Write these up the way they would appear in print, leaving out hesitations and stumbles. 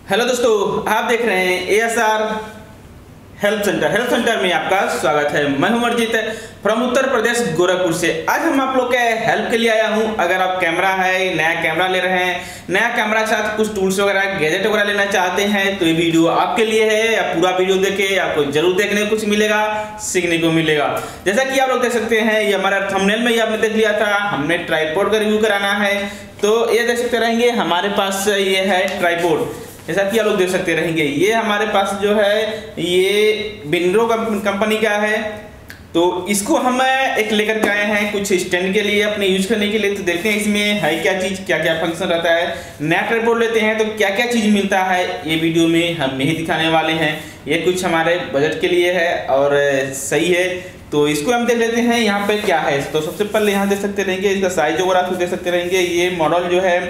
Hello दोस्तों, आप देख रहे हैं एएसआर हेल्प सेंटर में आपका स्वागत है। मैं हूं अमरजीत फ्रॉम उत्तर प्रदेश गोरखपुर से। आज हम आप लोग के हेल्प के लिए आया हूं। अगर आप कैमरा है, नया कैमरा ले रहे हैं, नया कैमरा के साथ कुछ टूल्स वगैरह गैजेट वगैरह लेना चाहते हैं तो ये वीडियो आपके लिए है। आप पूरा वीडियो देखें, आपको जरूर देखने को कुछ मिलेगा, सीखने को मिलेगा। जैसा कि आप लोग देख सकते हैं, ये हमारा थंबनेल में ही आपने देख लिया था, हमने ट्राइपॉड का रिव्यू कराना है। तो ये देख सकते रहेंगे, हमारे पास ये है ट्राइपॉड। जैसा कि आप लोग देख सकते रहेंगे, ये हमारे पास जो है ये बिंड्रो कंपनी का है। तो इसको हम एक लेकर के आए हैं कुछ स्टैंड के लिए, अपने यूज करने के लिए। तो देखते हैं इसमें है क्या चीज़, क्या क्या फंक्शन रहता है। नया ट्राइपॉड लेते हैं तो क्या क्या चीज़ मिलता है, ये वीडियो में हम यही दिखाने वाले हैं। ये कुछ हमारे बजट के लिए है और सही है, तो इसको हम देख लेते हैं यहाँ पे क्या है। तो सबसे पहले यहाँ देख सकते रहेंगे, इसका साइज वगैरह आप देख सकते रहेंगे। ये मॉडल जो है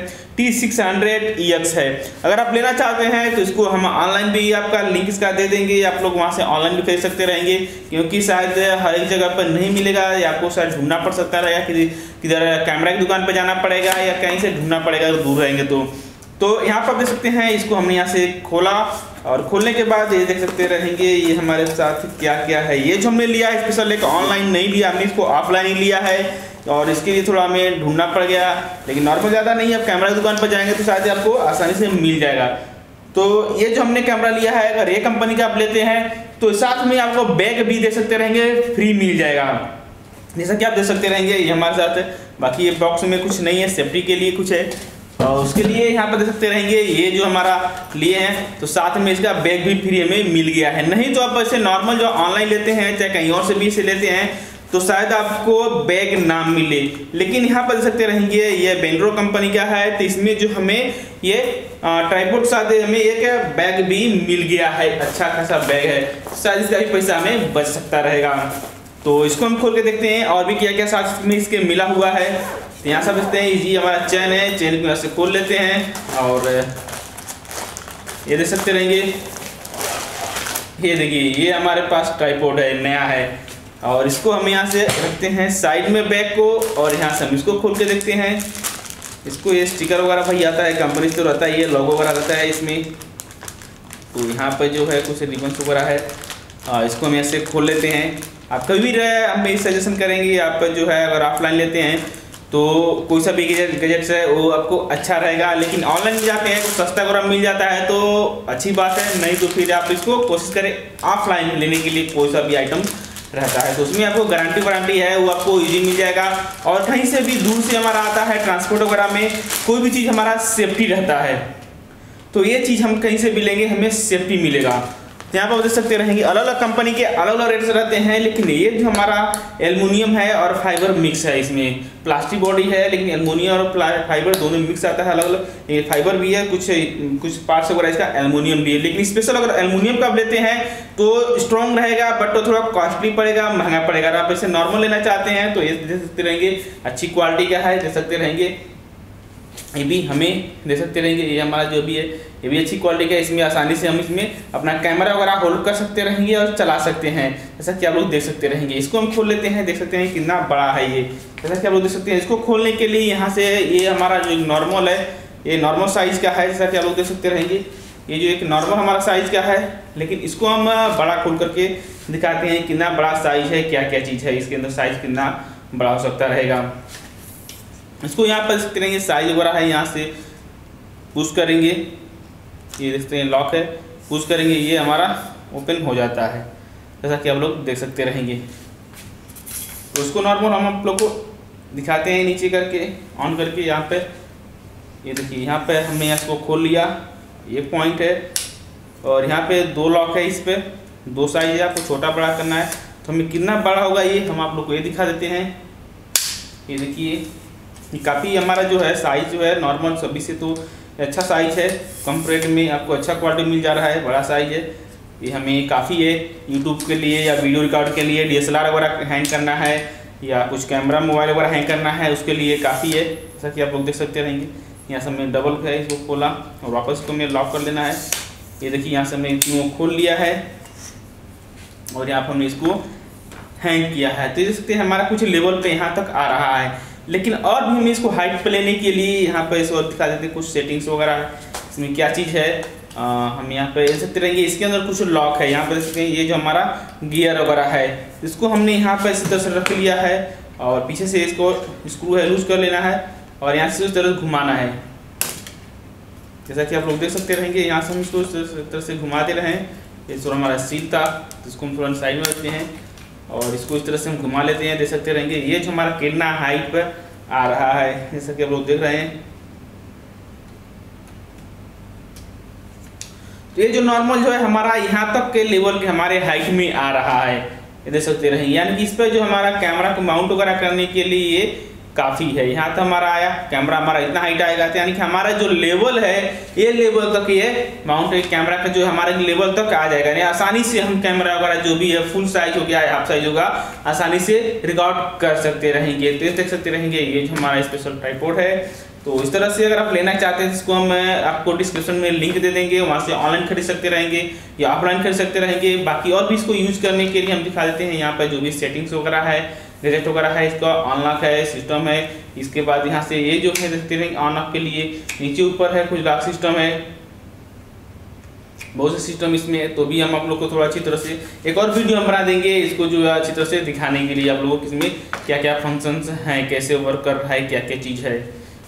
T600EX है। अगर आप लेना चाहते हैं तो इसको हम ऑनलाइन भी आपका लिंक इसका दे देंगे, आप लोग वहाँ से ऑनलाइन भी खरीद सकते रहेंगे, क्योंकि शायद हर एक जगह पर नहीं मिलेगा या आपको शायद ढूंढना पड़ सकता है, या किधर कैमरा की दुकान पर जाना पड़ेगा या कहीं से ढूंढना पड़ेगा, दूर रहेंगे तो यहाँ पर देख सकते हैं। इसको हमने यहाँ से खोला और खोलने के बाद ये देख सकते रहेंगे ये हमारे साथ क्या क्या है। ये जो हमने लिया है स्पेशल एक ऑनलाइन नहीं लिया, हमने इसको ऑफलाइन ही लिया है और इसके लिए थोड़ा हमें ढूंढना पड़ गया, लेकिन नॉर्मल ज़्यादा नहीं। अब कैमरा की दुकान पर जाएंगे तो शायद आपको आसानी से मिल जाएगा। तो ये जो हमने कैमरा लिया है, अगर ये कंपनी का आप लेते हैं तो साथ में आपको बैग भी दे सकते रहेंगे, फ्री मिल जाएगा। जैसा कि आप देख सकते रहेंगे ये हमारे साथ है। बाकी ये बॉक्स में कुछ नहीं है, सेफ्टी के लिए कुछ है और उसके लिए यहाँ पर देख सकते रहेंगे ये जो हमारा लिए हैं तो साथ में इसका बैग भी फ्री हमें मिल गया है। नहीं तो आप ऐसे नॉर्मल जो ऑनलाइन लेते हैं चाहे कहीं और से भी इसे लेते हैं तो शायद आपको बैग ना मिले, लेकिन यहाँ पर देख सकते रहेंगे ये बिंड्रो कंपनी का है। तो इसमें जो हमें ये ट्राइपॉड साथ हमें एक बैग भी मिल गया है, अच्छा खासा बैग है, शायद इसका भी पैसा हमें बच सकता रहेगा। तो इसको हम खोल के देखते हैं और भी क्या क्या साथ में इसके मिला हुआ है। तो यहाँ सब देखते हैं, ये हमारा चैन है, चैन को यहाँ से खोल लेते हैं और ये देख सकते रहेंगे। ये देखिए ये हमारे पास ट्राइपॉड है, नया है और इसको हम यहाँ से रखते हैं साइड में बैग को और यहाँ से हम इसको खोल के देखते हैं। इसको ये स्टिकर वगैरह भाई आता है, कंपनी से तो रहता है, ये लोगो वगैरह रहता है इसमें। तो यहाँ पर जो है कुछ रिबन वगैरह है, इसको हम ऐसे खोल लेते हैं। आप कभी भी हमें सजेशन करेंगे, आप जो है अगर ऑफलाइन लेते हैं तो कोई सा भी गैजेट्स है वो आपको अच्छा रहेगा, लेकिन ऑनलाइन जाते हैं तो सस्ता वगैरह मिल जाता है तो अच्छी बात है। नहीं तो फिर आप इसको कोशिश करें ऑफलाइन लेने के लिए, कोई सा भी आइटम रहता है तो उसमें आपको गारंटी है, वो आपको इजी मिल जाएगा। और कहीं से भी दूर से हमारा आता है ट्रांसपोर्ट वगैरह में, कोई भी चीज़ हमारा सेफ्टी रहता है, तो ये चीज़ हम कहीं से भी लेंगे हमें सेफ्टी मिलेगा। यहाँ पर देख सकते रहेंगे अलग अलग कंपनी के अलग अलग रेट्स रहते हैं, लेकिन ये जो हमारा एल्युमिनियम है और फाइबर मिक्स है, इसमें प्लास्टिक बॉडी है लेकिन एल्युमिनियम और फाइबर दोनों मिक्स आता है। अलग अलग ये फाइबर भी है, कुछ पार्ट्स वगैरह इसका एल्युमिनियम भी है, लेकिन स्पेशल अगर एल्युमिनियम का आप लेते हैं तो स्ट्रॉन्ग रहेगा बट तो थोड़ा कॉस्टली पड़ेगा, महंगा पड़ेगा। अगर आप इसे नॉर्मल लेना चाहते हैं तो ये देख सकते रहेंगे अच्छी क्वालिटी का है, देख सकते रहेंगे। ये भी हमें दे सकते रहेंगे, ये हमारा जो भी है ये भी अच्छी क्वालिटी का है। इसमें आसानी से हम इसमें अपना कैमरा वगैरह होल्ड कर सकते रहेंगे और चला सकते हैं, जैसा कि आप लोग देख सकते रहेंगे। इसको हम खोल लेते हैं, देख सकते हैं कितना बड़ा है ये, जैसा कि आप लोग देख सकते हैं। इसको खोलने के लिए यहाँ से ये हमारा जो नॉर्मल है, ये नॉर्मल साइज़ का है, जैसा कि आप लोग देख सकते रहेंगे। ये जो एक नॉर्मल हमारा साइज़ का है, लेकिन इसको हम बड़ा खोल करके दिखाते हैं कितना बड़ा साइज़ है, क्या क्या चीज़ है इसके अंदर, साइज़ कितना बड़ा हो सकता रहेगा। इसको यहाँ पर देखते रहेंगे साइज वगैरह है, यहाँ से पुश करेंगे, ये देखते हैं लॉक है, पुश करेंगे ये हमारा ओपन हो जाता है, जैसा कि आप लोग देख सकते रहेंगे। तो उसको नॉर्मल हम आप लोग को दिखाते हैं नीचे करके ऑन करके। यहाँ पे ये देखिए, यहाँ पे हमने इसको खोल लिया, ये पॉइंट है और यहाँ पे दो लॉक है, इस पर दो साइज है, आपको छोटा बड़ा करना है तो हमें कितना बड़ा होगा ये हम आप लोग को ये दिखा देते हैं। ये देखिए काफ़ी हमारा जो है साइज़ जो है नॉर्मल सभी से तो अच्छा साइज़ है, कम रेट में आपको अच्छा क्वालिटी मिल जा रहा है, बड़ा साइज़ है। ये हमें काफ़ी है यूट्यूब के लिए या वीडियो रिकॉर्ड के लिए, DSLR वगैरह हैंग करना है या कुछ कैमरा मोबाइल वगैरह हैंग करना है उसके लिए काफ़ी है, जैसा कि आप लोग देख सकते रहेंगे। यहाँ से हमने डबल है इसको खोला और वापस इसको हमें लॉक कर लेना है। ये देखिए यहाँ से हमने इसको खोल लिया है और यहाँ पर हमने इसको हैंग किया है। तो देख सकते हैं हमारा कुछ लेवल पे यहाँ तक आ रहा है, लेकिन और भी हमें इसको हाइट पे लेने के लिए यहाँ पर इसको दिखा देते हैं कुछ सेटिंग्स वगैरह इसमें क्या चीज़ है हम यहाँ पे देख सकते रहेंगे। इसके अंदर कुछ लॉक है, यहाँ पे देख सकते हैं ये जो हमारा गियर वगैरह है इसको हमने यहाँ पे इसी तरह से रख लिया है और पीछे से इसको स्क्रू है लूज कर लेना है और यहाँ से उस तरह घुमाना है। जैसा कि आप लोग देख सकते रहेंगे, यहाँ से हम इसको इस तरह से घुमा दे रहे हैं। ये थोड़ा हमारा सील था तो इसको हम थोड़ा साइड में रखते हैं और इसको इस तरह से हम घुमा लेते हैं। देख सकते रहेंगे ये जो हमारा कितना हाइट पर आ रहा है, जैसा कि आप लोग देख रहे हैं। तो ये जो नॉर्मल जो है हमारा यहाँ तक के लेवल के हमारे हाइट में आ रहा है, ये देख सकते रहेंगे। यानी कि इस पर जो हमारा कैमरा को माउंट वगैरह करने के लिए ये काफ़ी है। यहाँ तक हमारा आया, कैमरा हमारा इतना हाइट आएगा, यानी कि हमारा जो लेवल है ये लेवल तक ये माउंट कैमरा का जो हमारे लेवल तक आ जाएगा। यानी आसानी से हम कैमरा वगैरह जो भी है फुल साइज हो गया हाफ साइज होगा आसानी से रिकॉर्ड कर सकते रहेंगे। तो देख सकते रहेंगे ये जो हमारा स्पेशल ट्राइपॉड है। तो इस तरह से अगर आप लेना चाहते हैं इसको हम आपको डिस्क्रिप्शन में लिंक दे देंगे, वहाँ से ऑनलाइन खरीद सकते रहेंगे या ऑफलाइन खरीद सकते रहेंगे। बाकी और भी इसको यूज करने के लिए हम दिखा देते हैं। यहाँ पर जो भी सेटिंग्स वगैरह है, गैजेट वगैरह है, इसका अनलॉक है, सिस्टम है। इसके बाद यहाँ से ये जो है देखते रहेंगे ऑनलॉक के लिए नीचे ऊपर है कुछ लॉक सिस्टम है, बहुत से सिस्टम इसमें है। तो भी हम आप लोग को थोड़ा अच्छी तरह से एक और वीडियो हम बना देंगे इसको जो है अच्छी तरह से दिखाने के लिए आप लोगों को इसमें क्या क्या फंक्शंस हैं, कैसे वर्क कर रहा है, क्या क्या चीज़ है।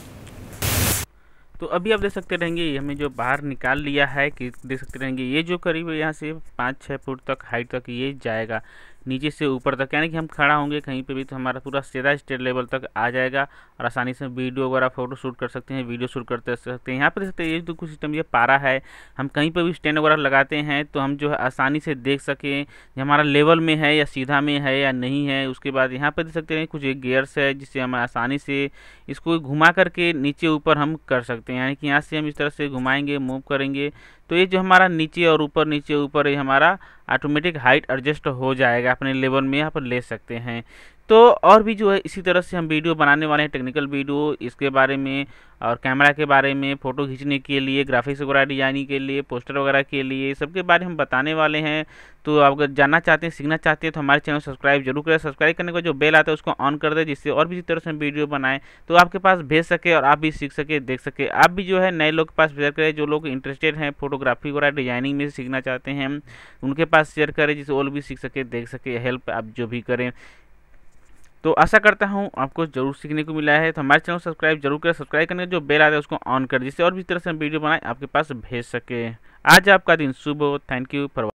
तो अभी आप देख सकते रहेंगे हमें जो बाहर निकाल लिया है कि देख सकते रहेंगे ये जो करीब यहाँ से 5-6 फुट तक हाइट तक ये जाएगा नीचे से ऊपर तक। यानी कि हम खड़ा होंगे कहीं पे भी तो हमारा पूरा सीधा स्टेट लेवल तक आ जाएगा और आसानी से वीडियो वगैरह फोटो शूट कर सकते हैं, वीडियो शूट करते सकते हैं। यहाँ पे देख सकते हैं ये जो कुछ सिस्टम ये पारा है, हम कहीं पर भी स्टैंड वगैरह लगाते हैं तो हम जो है आसानी से देख सकें हमारा लेवल में है या सीधा में है या नहीं है। उसके बाद यहाँ पर देख सकते हैं कुछ एक गियर्स है जिससे हम आसानी से इसको घुमा करके नीचे ऊपर हम कर सकते हैं। यानी कि यहाँ से हम इस तरह से घुमाएंगे, मूव करेंगे तो ये जो हमारा नीचे और ऊपर नीचे ऊपर ये हमारा ऑटोमेटिक हाइट एडजस्ट हो जाएगा, अपने लेवल में यहाँ पर ले सकते हैं। तो और भी जो है इसी तरह से हम वीडियो बनाने वाले हैं, टेक्निकल वीडियो इसके बारे में और कैमरा के बारे में, फ़ोटो खींचने के लिए, ग्राफिक्स वगैरह डिजाइनिंग के लिए, पोस्टर वगैरह के लिए, सबके बारे में हम बताने वाले हैं। तो आप अगर जानना चाहते हैं, सीखना चाहते हैं तो हमारे चैनल सब्सक्राइब जरूर करें। सब्सक्राइब करने के बाद जो बेल आता है उसको ऑन कर दें जिससे और भी इसी तरह से हम वीडियो बनाएं तो आपके पास भेज सके और आप भी सीख सके, देख सके। आप भी जो है नए लोग के पास शेयर करें, जो लोग इंटरेस्टेड हैं फोटोग्राफी वगैरह डिजाइनिंग में सीखना चाहते हैं उनके पास शेयर करें जिससे और भी सीख सके, देख सके, हेल्प आप जो भी करें। तो आशा करता हूँ आपको जरूर सीखने को मिला है। तो हमारे चैनल सब्सक्राइब जरूर करें, सब्सक्राइब करने जो बेल आता है उसको ऑन कर जिससे और भी इस तरह से हम वीडियो बनाए आपके पास भेज सके। आज आपका दिन शुभ हो। Thank you for